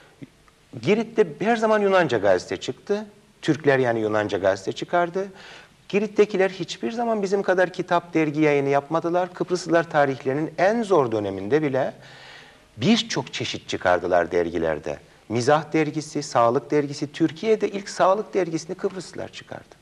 Girit'te her zaman Yunanca gazete çıktı. Türkler yani Yunanca gazete çıkardı. Girit'tekiler hiçbir zaman bizim kadar kitap, dergi yayını yapmadılar. Kıbrıslılar tarihlerinin en zor döneminde bile birçok çeşit çıkardılar dergilerde. Mizah dergisi, sağlık dergisi, Türkiye'de ilk sağlık dergisini Kıbrıslılar çıkardı.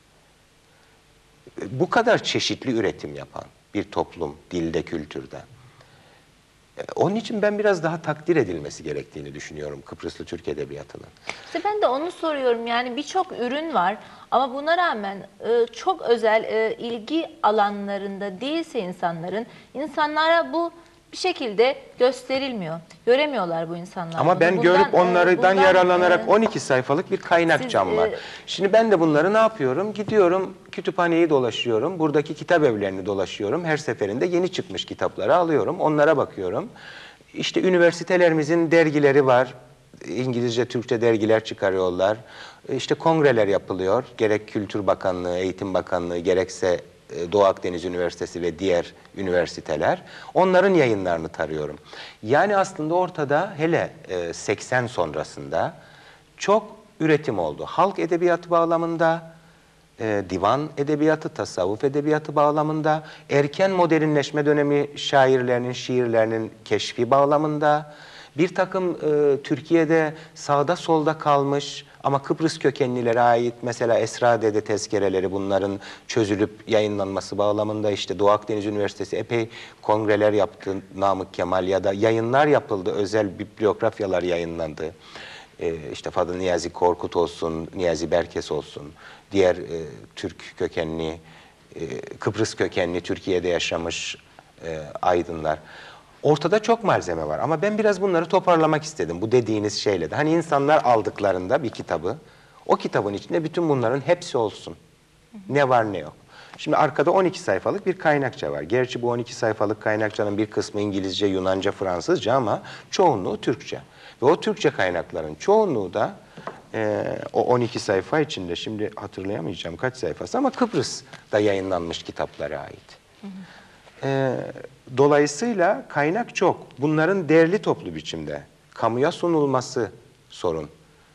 Bu kadar çeşitli üretim yapan bir toplum, dilde, kültürde. Onun için ben biraz daha takdir edilmesi gerektiğini düşünüyorum Kıbrıslı Türk Edebiyatı'nın. İşte ben de onu soruyorum. Yani birçok ürün var ama buna rağmen çok özel ilgi alanlarında değilse insanlara bu bir şekilde gösterilmiyor. Göremiyorlar bu insanlar. Ama ben görüp onlardan yararlanarak 12 sayfalık bir kaynakçam var. Şimdi ben de bunları ne yapıyorum? Gidiyorum kütüphaneyi dolaşıyorum. Buradaki kitap evlerini dolaşıyorum. Her seferinde yeni çıkmış kitapları alıyorum. Onlara bakıyorum. İşte üniversitelerimizin dergileri var. İngilizce, Türkçe dergiler çıkarıyorlar. İşte kongreler yapılıyor. Gerek Kültür Bakanlığı, Eğitim Bakanlığı, gerekse Doğu Akdeniz Üniversitesi ve diğer üniversiteler. Onların yayınlarını tarıyorum. Yani aslında ortada hele 80 sonrasında çok üretim oldu. Halk edebiyatı bağlamında, divan edebiyatı, tasavvuf edebiyatı bağlamında, erken modernleşme dönemi şairlerinin, şiirlerinin keşfi bağlamında, bir takım Türkiye'de sağda solda kalmış ama Kıbrıs kökenlilere ait mesela Esra Dede tezkereleri, bunların çözülüp yayınlanması bağlamında işte Doğu Akdeniz Üniversitesi epey kongreler yaptı, Namık Kemal, ya da yayınlar yapıldı, özel bibliografyalar yayınlandı. İşte Fadıl Niyazi Korkut olsun, Niyazi Berkes olsun, diğer Türk kökenli, Kıbrıs kökenli Türkiye'de yaşamış aydınlar. Ortada çok malzeme var ama ben biraz bunları toparlamak istedim bu dediğiniz şeyle de. Hani insanlar aldıklarında bir kitabı, o kitabın içinde bütün bunların hepsi olsun. Ne var ne yok. Şimdi arkada 12 sayfalık bir kaynakça var. Gerçi bu 12 sayfalık kaynakçanın bir kısmı İngilizce, Yunanca, Fransızca ama çoğunluğu Türkçe. Ve o Türkçe kaynakların çoğunluğu da o 12 sayfa içinde, şimdi hatırlayamayacağım kaç sayfası ama Kıbrıs'ta yayınlanmış kitaplara ait. Dolayısıyla kaynak çok. Bunların değerli toplu biçimde kamuya sunulması sorun.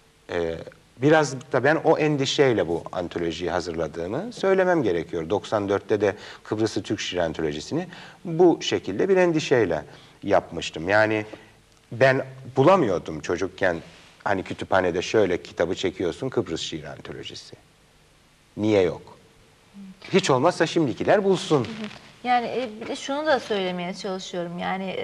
Biraz da ben o endişeyle bu antolojiyi hazırladığımı söylemem gerekiyor. 94'te de Kıbrıs'ı Türk Şiir Antolojisi'ni bu şekilde bir endişeyle yapmıştım. Yani ben bulamıyordum çocukken, hani kütüphanede şöyle kitabı çekiyorsun, Kıbrıs Şiir Antolojisi. Niye yok? Hiç olmazsa şimdikiler bulsun. Yani bir de şunu da söylemeye çalışıyorum. Yani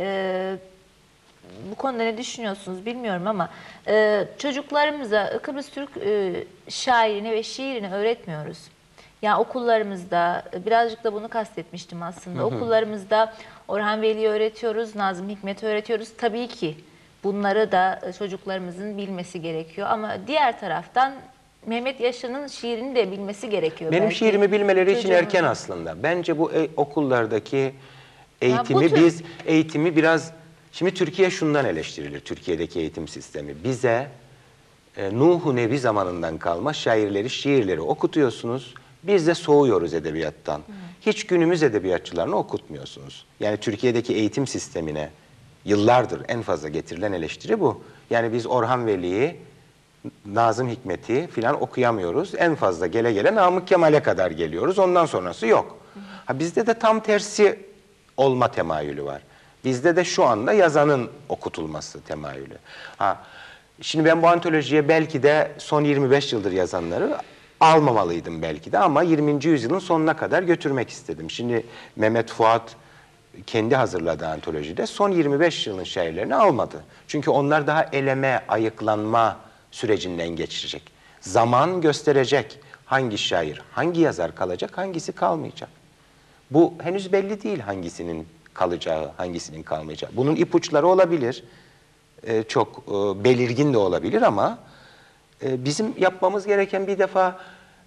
bu konuda ne düşünüyorsunuz bilmiyorum ama çocuklarımıza Kıbrıs Türk şairini ve şiirini öğretmiyoruz. Yani okullarımızda birazcık da bunu kastetmiştim aslında. Okullarımızda Orhan Veli'yi öğretiyoruz, Nazım Hikmet'i öğretiyoruz. Tabii ki bunları da çocuklarımızın bilmesi gerekiyor ama diğer taraftan Mehmet Yashin'in şiirini de bilmesi gerekiyor. Benim belki şiirimi bilmeleri için çocuğumuzun. erken aslında. Bence bu okullardaki Ya bu eğitimi, tür- biz eğitimi biraz, şimdi Türkiye şundan eleştirilir, Türkiye'deki eğitim sistemi. Bize Nuh-u Nebi zamanından kalma şairleri, şiirleri okutuyorsunuz. Biz de soğuyoruz edebiyattan. Hiç günümüz edebiyatçılarını okutmuyorsunuz. Yani Türkiye'deki eğitim sistemine yıllardır en fazla getirilen eleştiri bu. Yani biz Orhan Veli'yi, Nazım Hikmet'i filan okuyamıyoruz. En fazla gele gele Namık Kemal'e kadar geliyoruz. Ondan sonrası yok. Ha, bizde de tam tersi olma temayülü var. Bizde de şu anda yazanın okutulması temayülü. Ha, şimdi ben bu antolojiye belki de son 25 yıldır yazanları almamalıydım belki de ama 20. yüzyılın sonuna kadar götürmek istedim. Şimdi Mehmet Fuat kendi hazırladığı antolojide son 25 yılın şairlerini almadı. Çünkü onlar daha eleme, ayıklanma sürecinden geçirecek. Zaman gösterecek hangi şair, hangi yazar kalacak, hangisi kalmayacak. Bu henüz belli değil, hangisinin kalacağı, hangisinin kalmayacağı. Bunun ipuçları olabilir, çok belirgin de olabilir ama bizim yapmamız gereken bir defa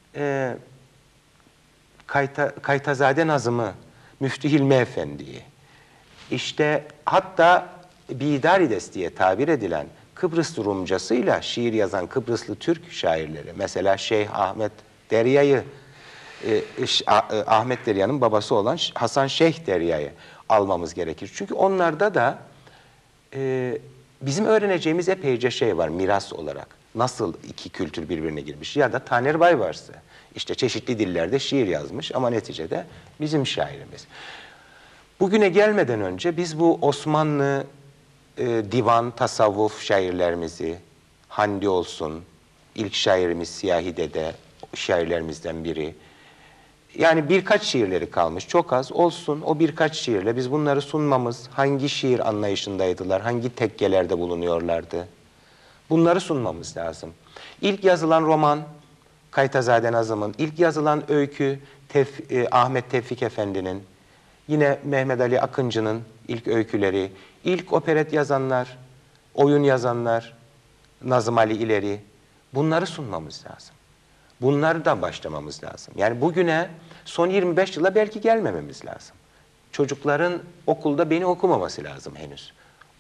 Kaytazade Nazım'ı, Müftü Hilmi Efendi'yi, işte hatta Bidarides diye tabir edilen Kıbrıs Rumcasıyla şiir yazan Kıbrıslı Türk şairleri, mesela Şeyh Ahmet Derya'yı, Ahmet Derya'nın babası olan Hasan Şeyh Derya'yı almamız gerekir. Çünkü onlarda da bizim öğreneceğimiz epeyce şey var miras olarak. Nasıl iki kültür birbirine girmiş, ya da Taner Bayvars'ı. İşte çeşitli dillerde şiir yazmış ama neticede bizim şairimiz. Bugüne gelmeden önce biz bu Osmanlı divan, tasavvuf şairlerimizi, Handi olsun, ilk şairimiz Siyahi Dede, şairlerimizden biri. Yani birkaç şiirleri kalmış, çok az olsun, o birkaç şiirle biz bunları sunmamız, hangi şiir anlayışındaydılar, hangi tekkelerde bulunuyorlardı, bunları sunmamız lazım. İlk yazılan roman, Kaytazade Nazım'ın, ilk yazılan öykü, Ahmet Tevfik Efendi'nin, yine Mehmet Ali Akıncı'nın ilk öyküleri, ilk operet yazanlar, oyun yazanlar, Nazım Ali İleri, bunları sunmamız lazım. Bunlardan başlamamız lazım. Yani bugüne son 25 yıla belki gelmememiz lazım. Çocukların okulda beni okumaması lazım henüz.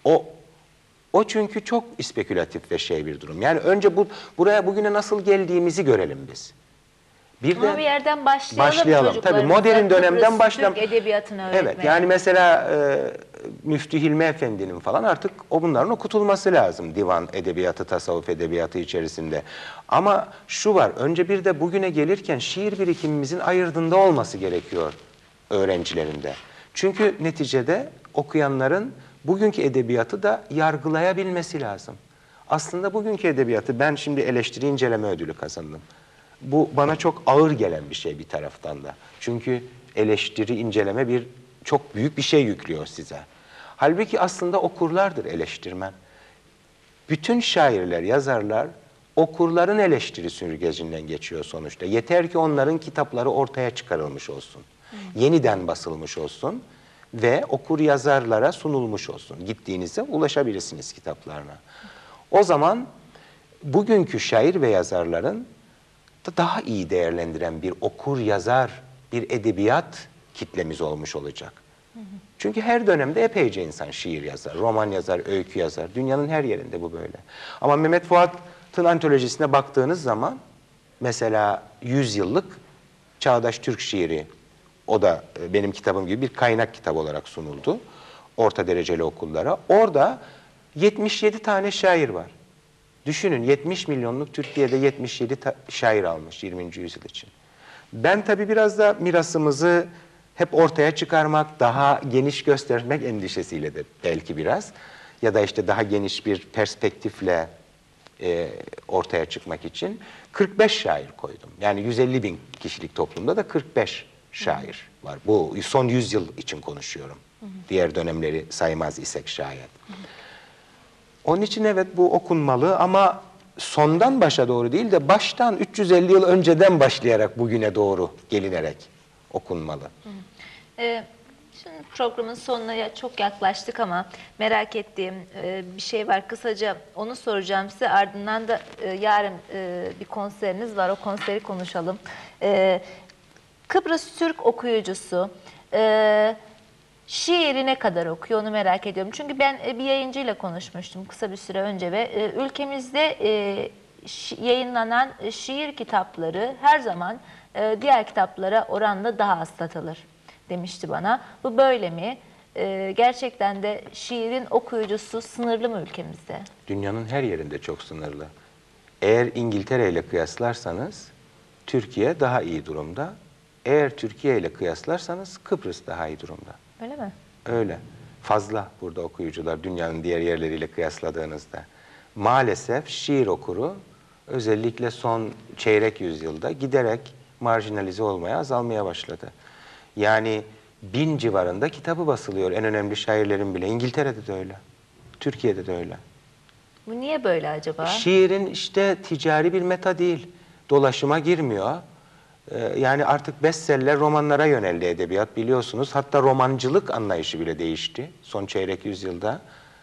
O çünkü çok spekülatif ve şey bir durum. Yani önce buraya bugüne nasıl geldiğimizi görelim biz. Ama bir yerden başlayalım Tabii çocuklarımıza. modern dönemden Türk edebiyatını öğretmeye. Evet, yani mesela Müftü Hilmi Efendi'nin falan artık bunların okutulması lazım. Divan edebiyatı, tasavvuf edebiyatı içerisinde. Ama şu var, önce bir de bugüne gelirken şiir birikimimizin ayırdığında olması gerekiyor öğrencilerinde. Çünkü neticede okuyanların bugünkü edebiyatı da yargılayabilmesi lazım. Aslında bugünkü edebiyatı, ben şimdi eleştiri inceleme ödülü kazandım. Bu bana çok ağır gelen bir şey bir taraftan da. Çünkü eleştiri inceleme çok büyük bir şey yüklüyor size. Halbuki aslında okurlardır eleştirmen. Bütün şairler, yazarlar okurların eleştiri süzgecinden geçiyor sonuçta. Yeter ki onların kitapları ortaya çıkarılmış olsun. Yeniden basılmış olsun ve okur yazarlara sunulmuş olsun. Gittiğinizde ulaşabilirsiniz kitaplarına. O zaman bugünkü şair ve yazarların daha iyi değerlendiren bir okur yazar, bir edebiyat kitlemiz olmuş olacak. Çünkü her dönemde epeyce insan şiir yazar, roman yazar, öykü yazar. Dünyanın her yerinde bu böyle. Ama Mehmet Fuat'ın antolojisine baktığınız zaman mesela 100 yıllık çağdaş Türk şiiri, o da benim kitabım gibi bir kaynak kitap olarak sunuldu orta dereceli okullara. Orada 77 tane şair var. Düşünün, 70 milyonluk Türkiye'de 77 şair almış 20. yüzyıl için. Ben tabii biraz da mirasımızı hep ortaya çıkarmak, daha geniş göstermek endişesiyle de belki biraz, ya da işte daha geniş bir perspektifle ortaya çıkmak için 45 şair koydum. Yani 150 bin kişilik toplumda da 45 şair var. Bu son 100 yıl için konuşuyorum. Diğer dönemleri saymaz isek şayet. Onun için evet, bu okunmalı ama sondan başa doğru değil de baştan 350 yıl önceden başlayarak bugüne doğru gelinerek okunmalı. Şimdi programın sonuna çok yaklaştık ama merak ettiğim bir şey var. Kısaca onu soracağım size. Ardından da yarın bir konseriniz var. O konseri konuşalım. Kıbrıs Türk okuyucusu şiiri ne kadar okuyor onu merak ediyorum. Çünkü ben bir yayıncıyla konuşmuştum kısa bir süre önce ve ülkemizde yayınlanan şiir kitapları her zaman diğer kitaplara oranla daha az satılır demişti bana. Bu böyle mi? Gerçekten de şiirin okuyucusu sınırlı mı ülkemizde? Dünyanın her yerinde çok sınırlı. Eğer İngiltere ile kıyaslarsanız Türkiye daha iyi durumda. Eğer Türkiye ile kıyaslarsanız Kıbrıs daha iyi durumda. Öyle mi? Öyle. Fazla burada okuyucular dünyanın diğer yerleriyle kıyasladığınızda. Maalesef şiir okuru özellikle son çeyrek yüzyılda giderek marjinalize olmaya, azalmaya başladı. Yani 1000 civarında kitabı basılıyor en önemli şairlerin bile. İngiltere'de de öyle. Türkiye'de de öyle. Bu niye böyle acaba? Şiirin işte ticari bir meta değil. Dolaşıma girmiyor. Yani artık bestseller romanlara yöneldi edebiyat, biliyorsunuz. Hatta romancılık anlayışı bile değişti son çeyrek yüzyılda.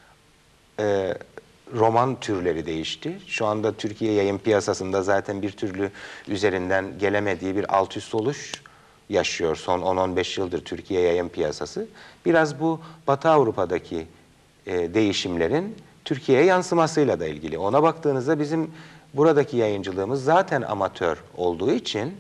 Roman türleri değişti. Şu anda Türkiye yayın piyasasında zaten bir türlü üzerinden gelemediği bir alt üst oluş yaşıyor son 10-15 yıldır Türkiye yayın piyasası. Biraz bu Batı Avrupa'daki değişimlerin Türkiye'ye yansımasıyla da ilgili. Ona baktığınızda bizim buradaki yayıncılığımız zaten amatör olduğu için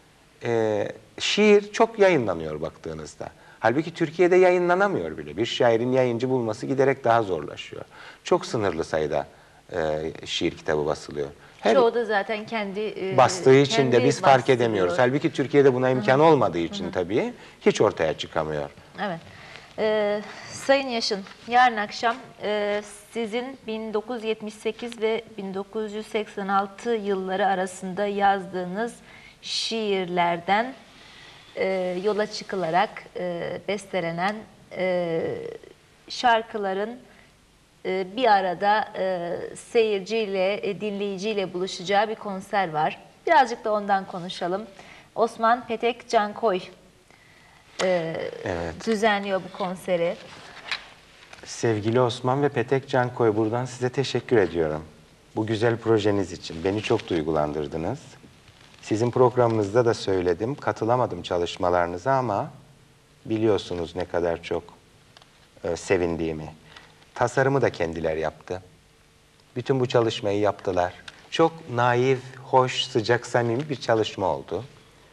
şiir çok yayınlanıyor baktığınızda. Halbuki Türkiye'de yayınlanamıyor bile. Bir şairin yayıncı bulması giderek daha zorlaşıyor. Çok sınırlı sayıda şiir kitabı basılıyor. Çoğu da zaten kendi bastığı için de biz fark edemiyoruz. bastırıyor. Halbuki Türkiye'de buna imkan olmadığı için tabii hiç ortaya çıkamıyor. Evet. Sayın Yaşın, yarın akşam sizin 1978 ve 1986 yılları arasında yazdığınız şiirlerden yola çıkılarak bestelenen şarkıların bir arada seyirciyle, dinleyiciyle buluşacağı bir konser var. Birazcık da ondan konuşalım. Osman Petek Cankoy Evet. düzenliyor bu konseri. Sevgili Osman ve Petek Cankoy, buradan size teşekkür ediyorum. Bu güzel projeniz için. Beni çok duygulandırdınız. Sizin programınızda da söyledim. Katılamadım çalışmalarınıza ama biliyorsunuz ne kadar çok sevindiğimi. tasarımı da kendiler yaptı. Bütün bu çalışmayı yaptılar. Çok naif, hoş, sıcak, samimi bir çalışma oldu.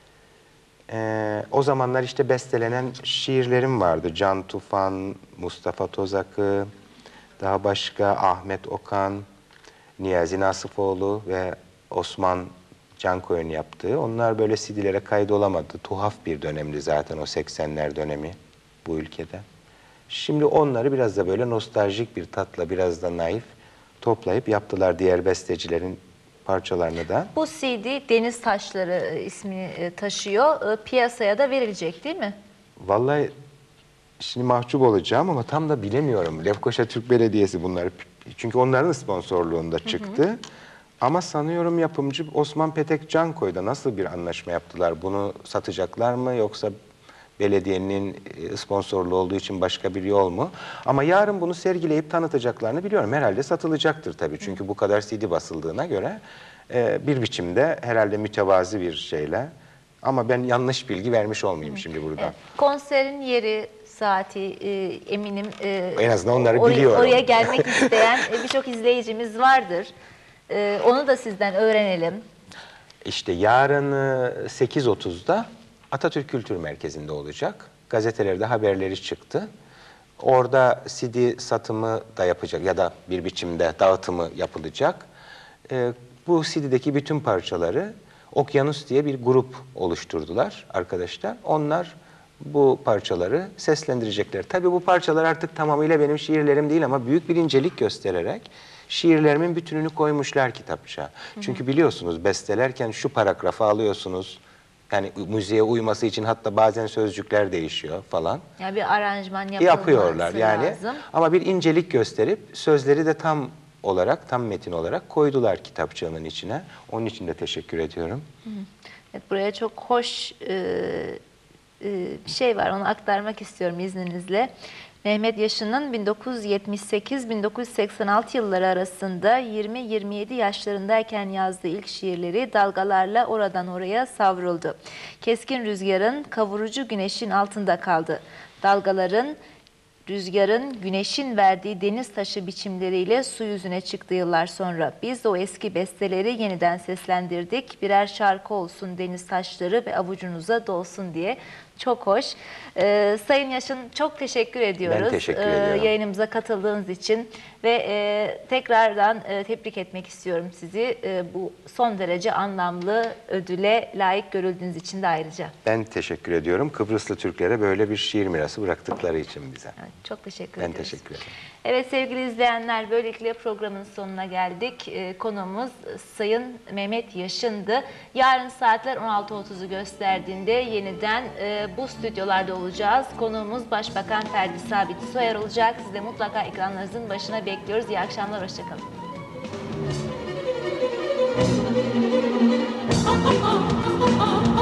O zamanlar işte bestelenen şiirlerim vardı. Can Tufan, Mustafa Tozakı, daha başka Ahmet Okan, Niyazi Nasıfoğlu ve Osman Cankoy'un yaptığı. Onlar böyle CD'lere kaydolamadı. Tuhaf bir dönemdi zaten o 80'ler dönemi bu ülkede. Şimdi onları biraz da böyle nostaljik bir tatla, biraz da naif toplayıp yaptılar diğer bestecilerin parçalarını da. Bu CD Deniz Taşları ismini taşıyor. Piyasaya da verilecek değil mi? Vallahi şimdi mahcup olacağım ama tam da bilemiyorum. Lefkoşa Türk Belediyesi bunlar. Çünkü onların sponsorluğunda çıktı. Ama sanıyorum yapımcı Osman Petek Cankoy'da nasıl bir anlaşma yaptılar? Bunu satacaklar mı yoksa belediyenin sponsorluğu olduğu için başka bir yol mu? Ama yarın bunu sergileyip tanıtacaklarını biliyorum. Herhalde satılacaktır tabii. Çünkü bu kadar CD basıldığına göre bir biçimde herhalde mütevazi bir şeyle. Ama ben yanlış bilgi vermiş olmayayım şimdi burada. Evet. Konserin yeri, saati eminim En azından onları biliyorum. Oraya gelmek isteyen birçok izleyicimiz vardır. Onu da sizden öğrenelim. İşte yarın 8.30'da Atatürk Kültür Merkezi'nde olacak. Gazetelerde haberleri çıktı. Orada CD satımı da yapacak ya da bir biçimde dağıtımı yapılacak. Bu CD'deki bütün parçaları Okyanus diye bir grup oluşturdular arkadaşlar. Onlar bu parçaları seslendirecekler. Tabii bu parçalar artık tamamıyla benim şiirlerim değil ama büyük bir incelik göstererek şiirlerimin bütününü koymuşlar kitapça. Çünkü biliyorsunuz bestelerken şu paragrafı alıyorsunuz. Yani müziğe uyması için hatta bazen sözcükler değişiyor falan. Yani bir aranjman yapıyorlar yani. lazım. Ama bir incelik gösterip sözleri de tam olarak, tam metin olarak koydular kitapçığının içine. Onun için de teşekkür ediyorum. Evet, buraya çok hoş bir şey var. Onu aktarmak istiyorum izninizle. Mehmet Yashin'ın 1978-1986 yılları arasında 20-27 yaşlarındayken yazdığı ilk şiirleri dalgalarla oradan oraya savruldu. Keskin rüzgarın, kavurucu güneşin altında kaldı. Dalgaların, rüzgarın, güneşin verdiği deniz taşı biçimleriyle su yüzüne çıktı yıllar sonra. Biz de o eski besteleri yeniden seslendirdik. Birer şarkı olsun deniz taşları ve avucunuza dolsun diye. Çok hoş. Sayın Yaşın çok teşekkür ediyoruz. Ben teşekkür ediyorum. Yayınımıza katıldığınız için ve tekrardan tebrik etmek istiyorum sizi. Bu son derece anlamlı ödüle layık görüldüğünüz için de ayrıca. Ben teşekkür ediyorum. Kıbrıslı Türklere böyle bir şiir mirası bıraktıkları için bize. Evet, çok teşekkür Ben ediyoruz. teşekkür ederim. Evet sevgili izleyenler, böylelikle programın sonuna geldik. Konuğumuz Sayın Mehmet Yashin'dı. Yarın saatler 16.30'u gösterdiğinde yeniden bu stüdyolarda olacağız. Konuğumuz Başbakan Ferdi Sabit Soyer olacak. Siz de mutlaka ekranlarınızın başına bekliyoruz. İyi akşamlar, hoşçakalın.